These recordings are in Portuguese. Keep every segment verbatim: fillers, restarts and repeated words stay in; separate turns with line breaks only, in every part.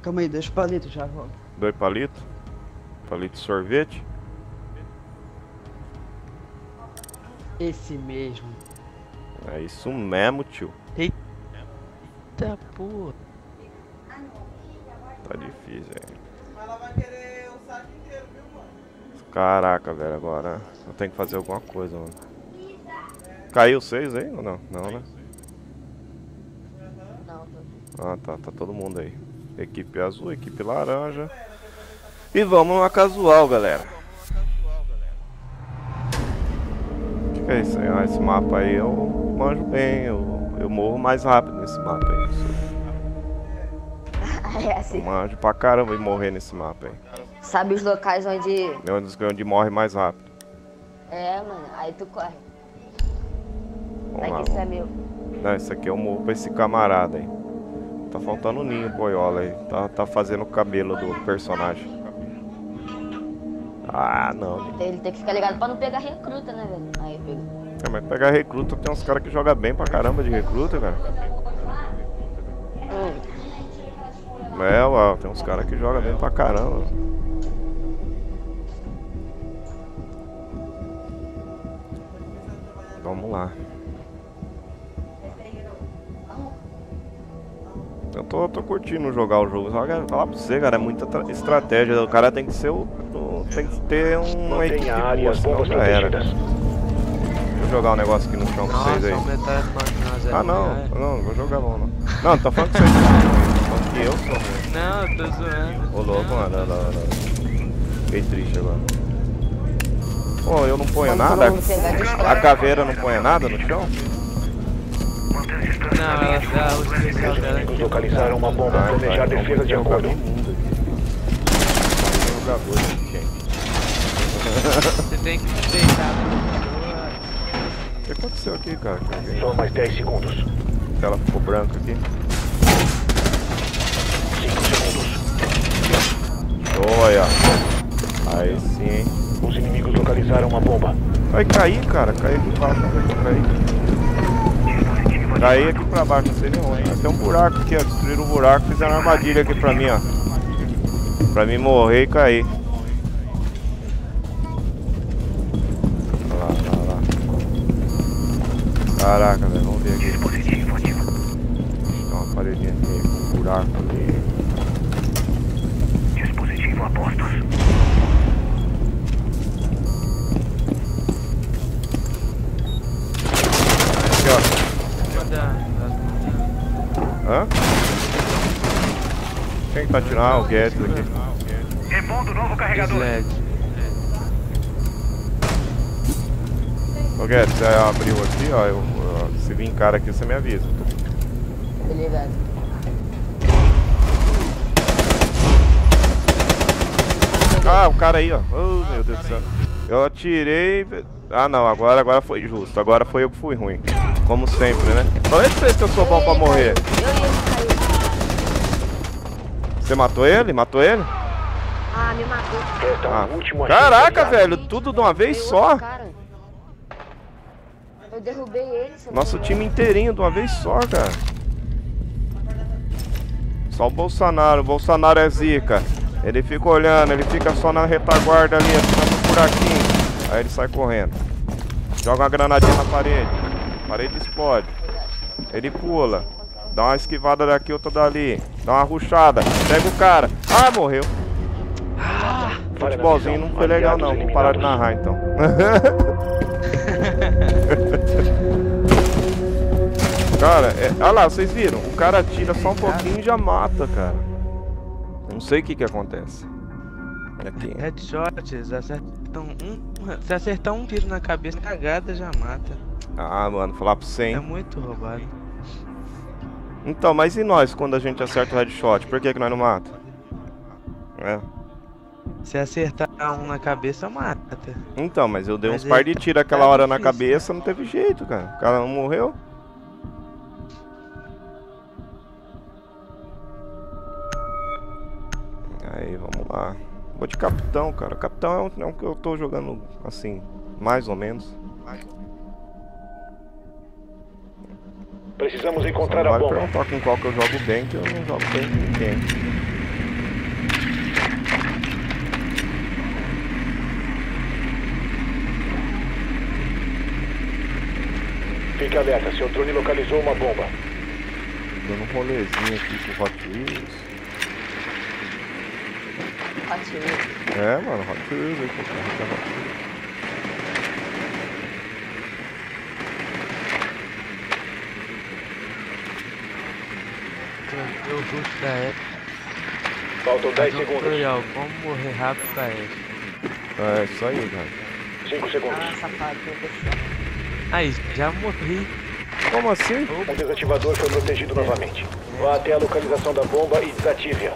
Calma aí, dois palitos já volto.
Dois palitos? Palito de sorvete?
Esse mesmo.
É isso mesmo, tio.
Eita porra.
Tá difícil, hein?
Mas ela vai querer o saco inteiro, viu, mano?
Caraca, velho, agora eu tenho que fazer alguma coisa, mano. Caiu seis aí ou não? Não, né?
Não, tô...
Ah, tá, tá todo mundo aí. Equipe azul, equipe laranja. E vamos numa casual, galera. O que, que é isso aí? Ah, esse mapa aí eu manjo bem, eu, eu morro mais rápido nesse mapa aí.
É
Eu
assim.
manjo pra caramba e morrer nesse mapa aí.
Sabe os locais onde...
É onde, onde morre mais rápido.
É, mano, aí tu corre.
Vamos lá,
Aqui isso é
vamos.
meu.
Não, esse aqui eu morro pra esse camarada aí. Tá faltando um ninho, boiola aí. Tá, tá fazendo o cabelo do personagem. Ah, não.
Ele tem que ficar ligado pra não pegar recruta, né, velho? Aí pega.
É, mas pegar recruta, tem uns caras que jogam bem pra caramba de recruta, cara.
Hum.
É, uau, tem uns caras que jogam bem pra caramba. Vamos lá. Eu tô, tô curtindo jogar o jogo. Só que falar pra você, cara, é muita estratégia. O cara tem que ser o. o tem que ter uma equipe boa, senão já era. Deixa eu jogar um negócio aqui no chão pra vocês aí. Ah, não, não, não vou jogar não. Não, não tô falando que vocês são ruins, tô falando que eu sou ruim.
Não, eu tô zoando.
Ô louco, mano, olha lá, olha lá. Fiquei triste agora. Pô, eu não ponho nada? A caveira não põe nada no chão?
Não, ela dá o especial dela.
Inimigos localizaram uma bomba. Planejar defesa de acordo.
Você tem que deitar na
O que aconteceu aqui, cara?
Só mais dez segundos.
A tela ficou branca aqui.
cinco segundos.
Olha. Aí sim, hein?
Os inimigos localizaram uma bomba.
Vai cair, cara. Cair aqui pra baixo. Cair. Caí aqui pra baixo, não sei nem onde. Tem um buraco aqui, ó. Destruíram o buraco, fizeram uma armadilha aqui pra mim, ó. Pra mim morrer e cair. Olha lá, olha lá, lá. Caraca, velho, vamos ver aqui. Tem uma paredinha aqui, um buraco ali.
Dispositivo a postos.
Aqui, ó. Hã? Quem que tá tirando? Ah, o Guedes aqui.
Repondo novo carregador.
Ô Guedes, você abriu aqui, ó. Eu, eu, se vir cara aqui, você me avisa.
Tá ligado?
Ah, o cara aí, ó. Oh, meu Deus do céu. Eu atirei. Ah, não, agora, agora foi justo. Agora foi eu que fui ruim. Como sempre, né? Falei pra vocês que eu sou bom pra morrer. Você matou ele? Matou ele?
Ah, me matou.
Ah,
Ah, último
caraca, velho, tudo de uma vez
Foi
só.
outro cara. Eu derrubei ele. seu
Nosso
moleque.
time inteirinho de uma vez só, cara. Só o Bolsonaro. O Bolsonaro é zica. Ele fica olhando, ele fica só na retaguarda ali, assim, no buraquinho. Aí ele sai correndo. Joga uma granadinha na parede. A parede explode. Ele pula. Dá uma esquivada daqui, outra dali. Dá uma rushada. Pega o cara. Ah, morreu. Futebolzinho não foi legal não. Vou parar de narrar então. Cara, é... olha lá, vocês viram? O cara atira só um pouquinho e já mata, cara. Não sei o que que acontece. Aqui.
Headshots acertam um. Se acertar um tiro na cabeça, cagada já mata.
Ah, mano, falar pra você,
É
hein?
muito roubado.
Então, mas e nós quando a gente acerta o headshot? Por que que nós não mata? É.
Se acertar um na cabeça, mata.
Então, mas eu dei
Mas
uns
aí
par de
tá-
tiro aquela
tá
hora na
difícil,
cabeça, não teve jeito, cara. O cara não morreu. Aí, vamos lá. Vou de capitão, cara. Capitão é um, é um que eu tô jogando, assim, mais ou menos.
Precisamos encontrar
Não
a
vale
bomba.
perguntar com qual que eu jogo bem, que eu não jogo bem com ninguém.
Fique alerta, seu drone localizou uma bomba.
Dando um rolezinho aqui com o Hot Wheels.
Hot Wheels.
É, mano, Hot Wheels aí, qualquer Hot Wheels.
Eu rush da época.
Faltam dez
Fazer um
segundos.
tutorial, como morrer rápido da época.
É, isso aí, cara.
cinco segundos.
Ah, safado, meu pessoal.
Aí, já morri.
Como assim?
Um desativador foi protegido novamente. Vá até a localização da bomba e desative-a.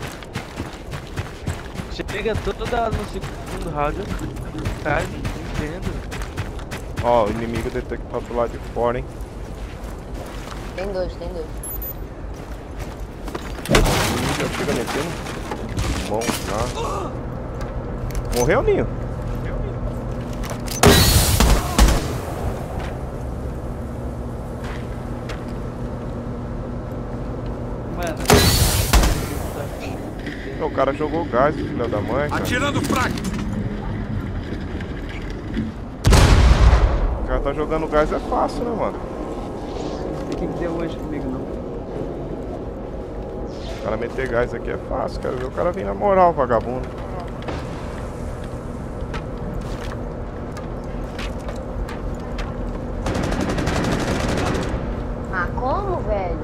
Chega toda hora no segundo round. Cara, não entendo.
Ó, o inimigo detectado do lado de fora, hein?
Tem dois, tem dois.
Já chega metendo. Bom, tá. Morreu, Ninho?
Mano.
O cara jogou gás, filho da mãe, cara.
Atirando fraco!
O cara tá jogando gás é fácil, né, mano?
O que que deu hoje comigo, não?
O cara meter gás aqui é fácil, quero ver o cara vir na moral, vagabundo.
Ah, como, velho?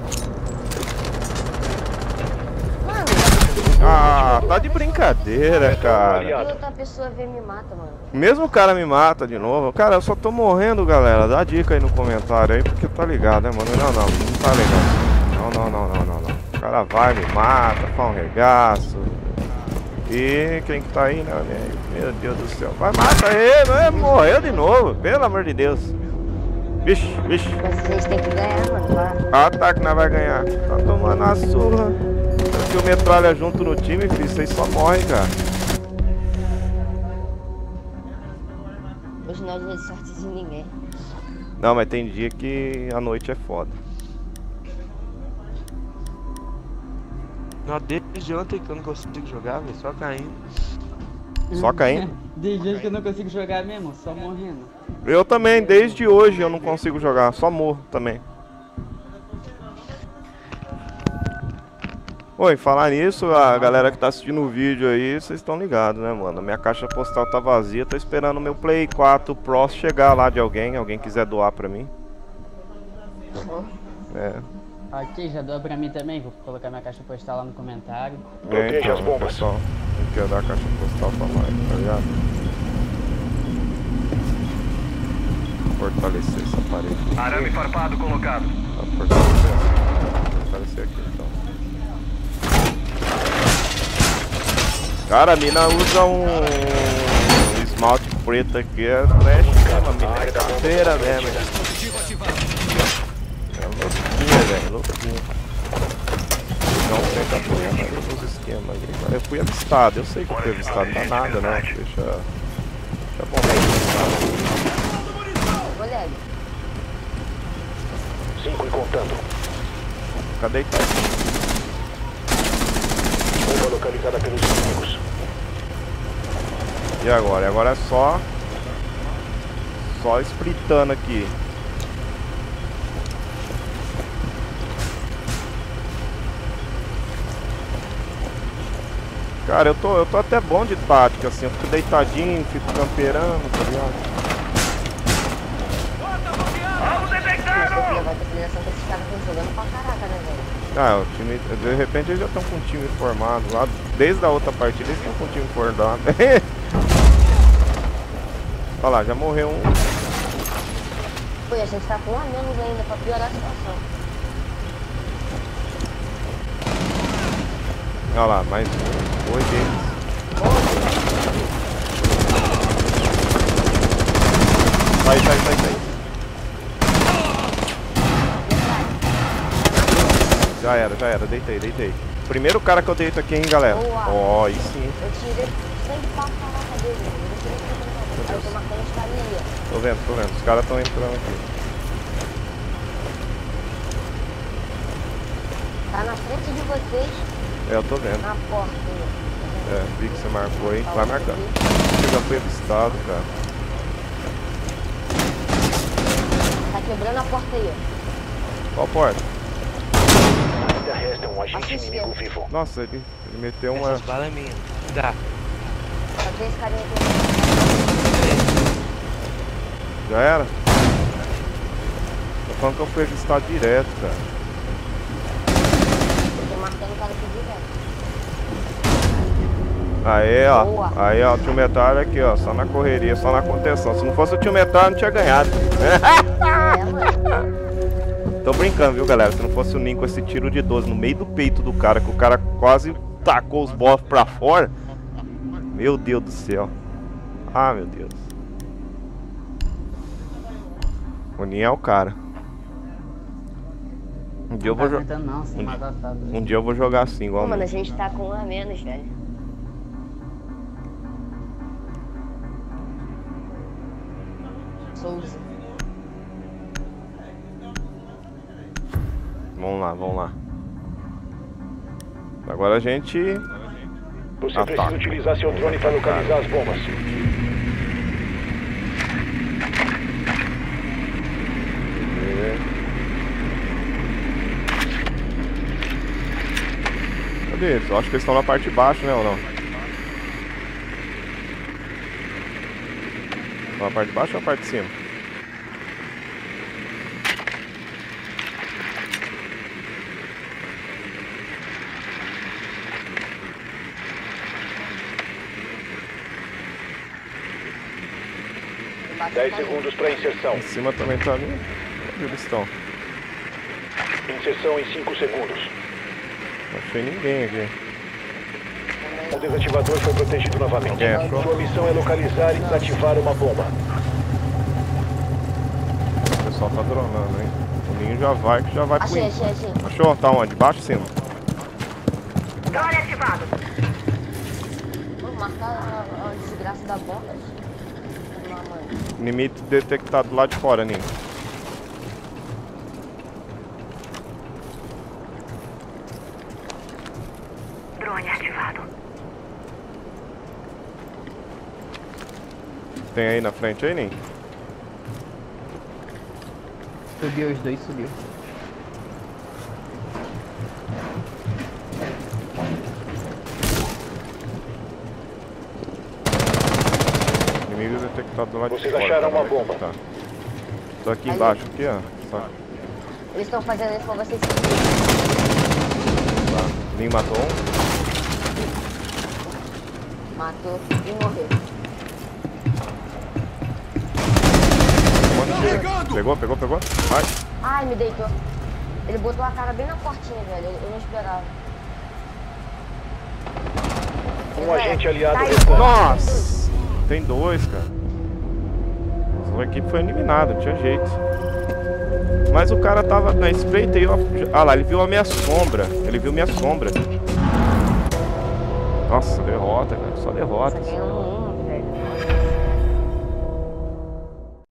Mano,
Ah, tá de brincadeira, cara.
que outra pessoa vem e me mata, mano.
Mesmo o cara me mata de novo. Cara, eu só tô morrendo, galera. Dá dica aí no comentário aí, porque tá ligado, né, mano? Não, não, não tá ligado. Não, não, não, não, não, não. O cara vai, me mata, faz um regaço. E quem que tá aí, né? Meu Deus do céu. Vai, mata ele, vai, morreu de novo, pelo amor de Deus. Vixe, vixe.
Vocês têm que ganhar, mano. Lá.
Ah, tá que nós vai ganhar. Tá tomando a surra. Se o metralha junto no time, filho, vocês só morrem, cara.
Hoje nós não é sorte de ninguém.
Não, mas tem dia que a noite é foda.
Não, desde ontem que eu não consigo jogar, velho, só caindo.
Só caindo.
Tem gente que eu não consigo jogar mesmo, só morrendo.
Eu também, desde hoje eu não consigo jogar, só morro também. Oi, falar nisso, a galera que tá assistindo o vídeo aí, vocês estão ligados, né, mano? A minha caixa postal tá vazia, tô esperando o meu Play quatro Pro chegar lá de alguém, alguém quiser doar pra mim. É.
Ok, já doa pra mim também, vou colocar minha caixa postal lá no comentário.
É,
Proteja
então,
as bombas.
pessoal, tem que dar a caixa postal pra nós, tá ligado? Fortalecer essa parede.
Arame farpado colocado.
Tá, fortalecer. Fortalecer aqui então. Cara, a mina usa um esmalte preto aqui, é trash mesmo, a mina é cadeira mesmo. É louquinha, velho, louquinha. Não tem capoeira aí nos esquemas aí. Eu fui avistado, eu sei que eu fui avistado, não dá nada, né? Deixa. Deixa bom aí.
Colega.
Cinco e contando.
Cadê ele?
Bomba localizada pelos inimigos.
E agora? E agora é só. Só splitando aqui. Cara, eu tô, eu tô até bom de tática, assim, eu fico deitadinho, fico camperando, tá ligado?
Vai ter criança que esses caras estão jogando pra caraca, né, velho?
Ah, o time, de repente eles já estão com um time formado lá, desde a outra partida eles estão com um time formado. Olha lá, já morreu um.
Pô, e a gente tá com um a menos ainda pra piorar a situação.
Olha lá, mais um. Dois deles. Sai, sai, sai, sai. Já era, já era, deitei, deitei. Primeiro cara que eu deito aqui, hein, galera. Ó, oh, aí sim.
Eu tirei cem pra caraca dele, mano. Eu tirei cem pra caraca. Aí eu tô marcando os caras ali, ó.
Tô vendo, tô vendo. Os caras estão entrando aqui.
Tá na frente de vocês,
É, eu tô vendo.
na porta. Aí, ó.
É, vi que você marcou aí. Vai marcando. Eu já fui avistado, cara.
Tá quebrando a porta aí,
Qual porta?
Ainda resta um agente
Assiste.
inimigo vivo.
Nossa, ele, ele meteu uma.
Essas balas é minha. Dá.
ó. Só tem esse carinha aqui.
Já era? Tô falando que eu fui registrado direto, cara.
Eu tô marcando o cara aqui direto.
Aí, ó.
Boa.
Aí, ó, o tio Metal aqui, ó. Só na correria, só na contenção. Se não fosse o tio Metal, não tinha ganhado.
É, mano.
Tô brincando, viu, galera? Se não fosse o Ninho com esse tiro de doze no meio do peito do cara, que o cara quase tacou os bofs pra fora. Meu Deus do céu. Ah, meu Deus. O Ninho é o cara. Um dia eu vou
Não tá
jogar.
aguentando não, sem
Um
matar tá doido.
Um dia eu vou jogar assim, igual
Pô,
o
mano, a
Ninho.
gente tá com um a menos, velho. Souza.
Vamos lá, vamos lá. Agora a gente.
Você
Ataque.
precisa utilizar seu drone para localizar as bombas.
Cadê eles? Eu acho que eles estão na parte de baixo, né, ou não? Estão na parte de baixo ou na parte de cima?
Embaixo
dez
tá ali.
segundos para inserção.
Em cima também tá ali. Onde eles estão?
Inserção em cinco segundos.
Não achei ninguém aqui.
O desativador foi protegido novamente.
Alguém achou?
Sua missão é localizar e desativar uma bomba.
O pessoal tá dronando, hein? O Ninho já vai, que já vai pro
Achei,
in-
achei, achei.
Achou? Tá onde? Baixo ou cima?
Drone ativado.
Pô, marcar a, a desgraça da bomba. Não, mano.
Inimigo detectado lá de fora, Ninho.
Drone ativado.
Tem aí na frente aí, Ninho?
Subiu, os dois subiu.
Inimigo detectado lá de
Vocês
fora.
acharam
cara.
uma bomba.
Tá. Tô aqui
Ali.
embaixo, aqui, ó. Só-
Eles estão fazendo isso pra vocês.
Tá. Ninho matou um.
Matou e morreu.
Mano, tiro. Pegou, pegou, pegou. Vai.
Ai, me deitou. Ele botou a cara bem na portinha, velho. Eu, eu não esperava.
Um agente aliado
Tá aí.
restante.
Nossa! Tem dois, cara. A equipe foi eliminada, não tinha jeito. Mas o cara tava na espreita e eu... Ah lá, ele viu a minha sombra. Ele viu minha sombra. Nossa, derrota, cara. Só derrota.
Só ganhamos um,